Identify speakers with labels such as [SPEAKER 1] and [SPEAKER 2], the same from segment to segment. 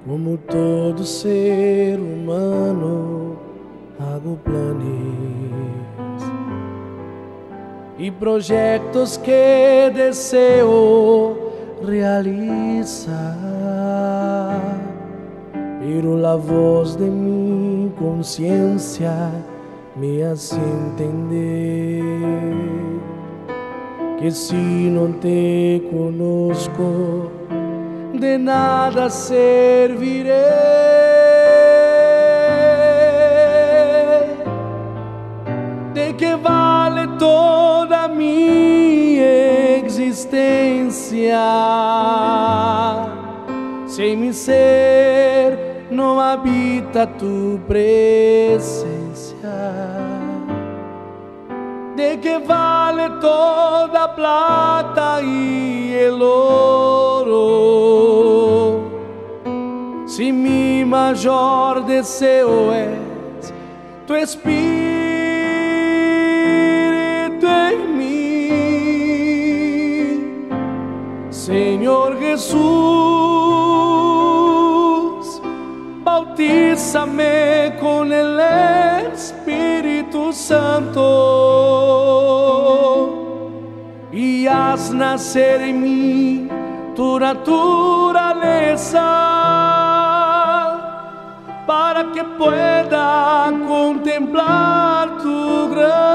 [SPEAKER 1] Como todo ser humano, hago planes y proyectos que deseo realizar, pero la voz de mi conciencia me hace entender que si no te conozco, de nada serviré. ¿De qué vale toda mi existencia si en mi ser no habita tu presencia? ¿De qué vale toda plata y el oro si mi mayor deseo es tu espíritu en mí? Señor Jesús, bautízame con el Espíritu Santo y haz nacer en mí tu naturaleza, para que pueda contemplar tu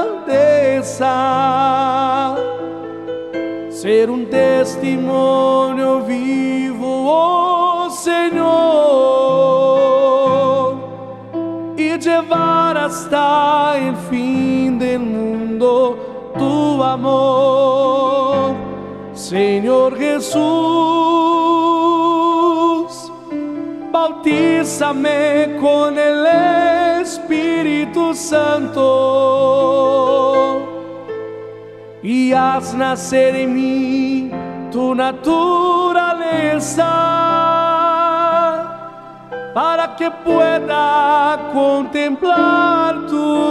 [SPEAKER 1] grandeza, ser un testimonio vivo, oh Señor, y llevar hasta el fin del mundo tu amor. Señor Jesús, bautízame con el Espíritu Santo y haz nacer en mí tu naturaleza, para que pueda contemplar tu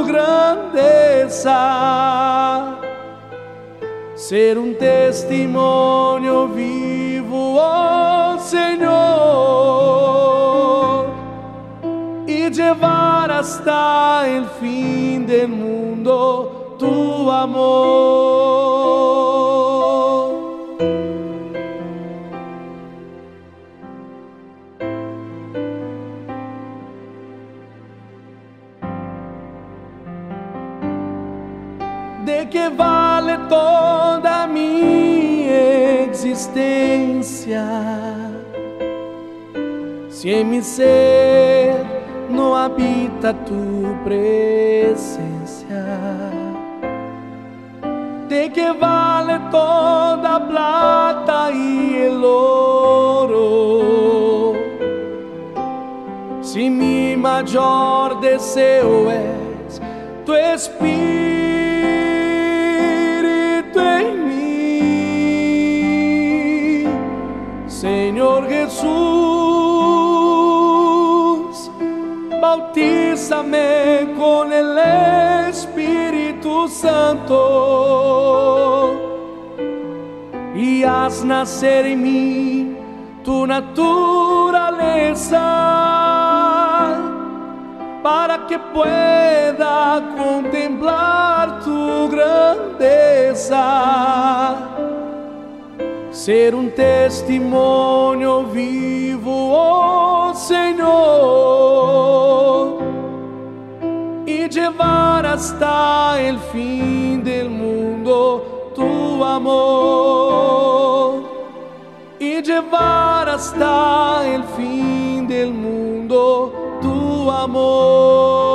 [SPEAKER 1] grandeza, ser un testimonio vivo, oh Señor, y llevar hasta el fin del mundo tu amor. ¿De qué vale toda mi existencia si en mi ser no habita tu presencia? ¿De qué vale toda plata y el oro si mi mayor deseo es tu espíritu en mí? Señor Jesús, bautízame con el Espíritu Santo y haz nacer en mí tu naturaleza, para que pueda contemplar tu grandeza, ser un testimonio vivo, oh Señor, y llevar hasta el fin del mundo tu amor, y llevar hasta el fin del mundo tu amor.